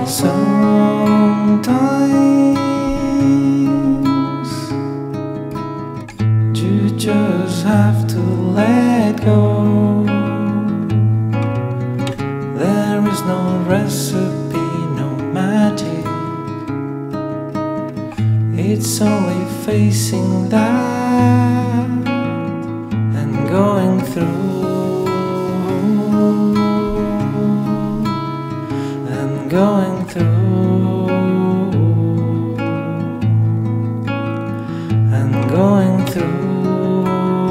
Sometimes you just have to let go. There is no recipe, no magic. It's only facing that and going through. Going through and going through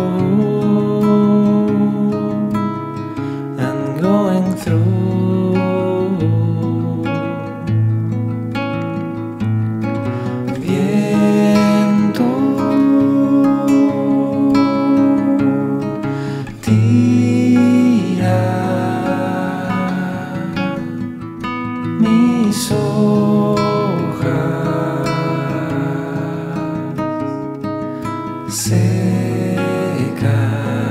and going through. Viento tira mis hojas secas.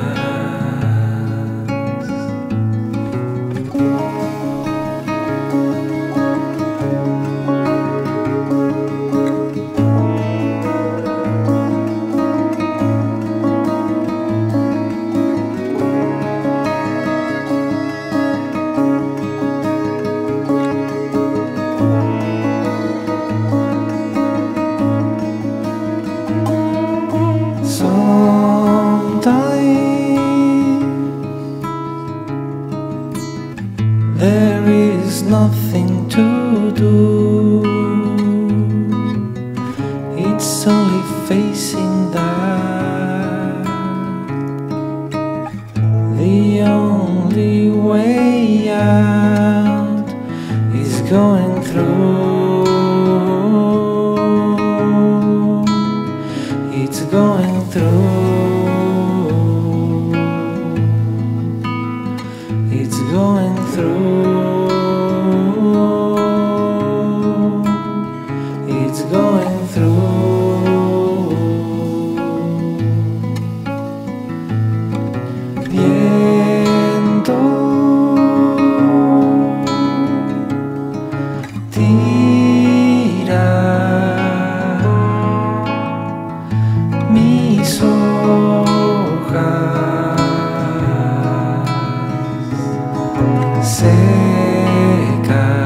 There is nothing to do. It's only facing that. The only way out is going through. It's going through. It's going through. It's going through. Viento tira mis hojas secas.